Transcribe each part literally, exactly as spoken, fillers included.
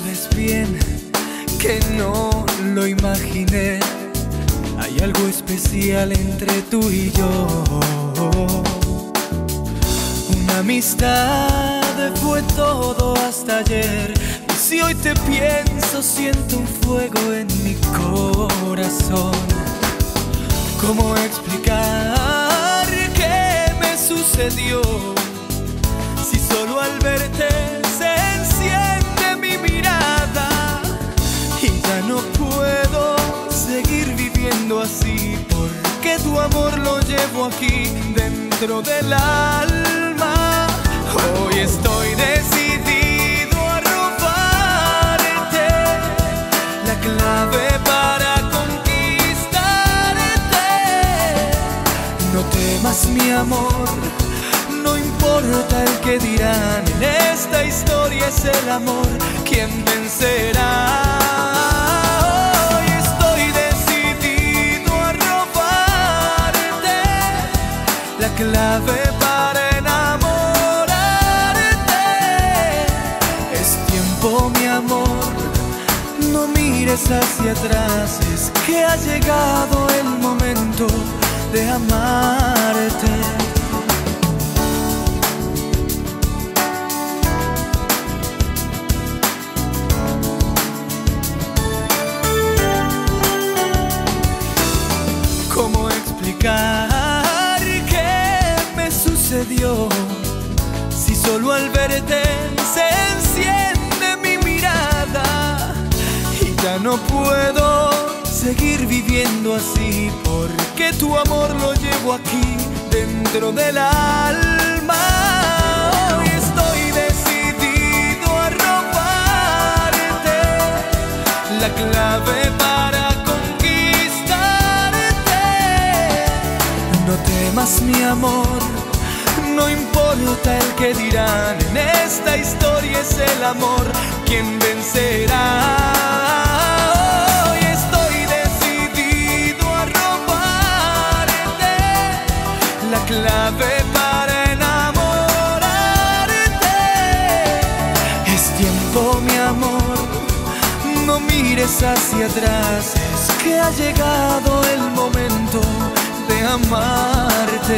sabes bien que no lo imaginé. Hay algo especial entre tú y yo. Una amistad fue todo hasta ayer. Y si hoy te pienso, siento un fuego en mi corazón. ¿Cómo explicar qué me sucedió? Si solo al verte se enciende mi mirada y ya no puedo seguir viviendo así, porque tu amor lo llevo aquí dentro del alma. Hoy estoy decidido a robarte la clave para conquistarte. No temas, mi amor, no importa el que dirán, en esta historia es el amor quien vencerá. Hoy estoy decidido a robarte la clave para enamorarte. Es tiempo, mi amor, no mires hacia atrás, es que ha llegado el momento de amarte. ¿Cómo explicar qué me sucedió? Si solo al verte se enciende mi mirada y ya no puedo seguir viviendo así, porque tu amor lo llevo aquí dentro del alma. Hoy estoy decidido a robarte la clave para no temas, mi amor, no importa el que dirán, en esta historia es el amor quien vencerá. Hoy estoy decidido a robarte la clave para enamorarte. Es tiempo, mi amor, no mires hacia atrás, es que ha llegado el momento de amarte.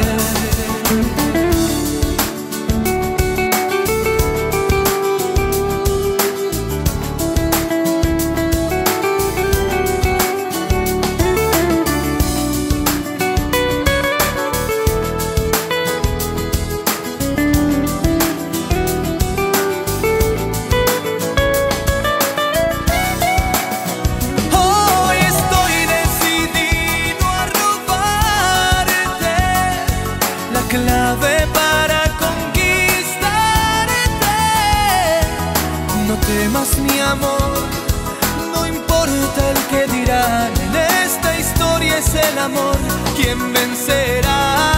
Clave para conquistarte. No temas, mi amor, no importa el que dirán, en esta historia es el amor quien vencerá.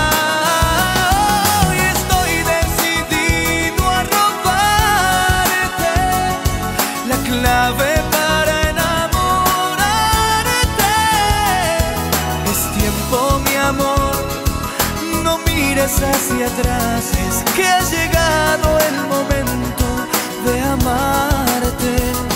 Hoy estoy decidido a robarte la clave para enamorarte. Es tiempo, mi amor, no mires hacia atrás, es que ha llegado el momento de amarte.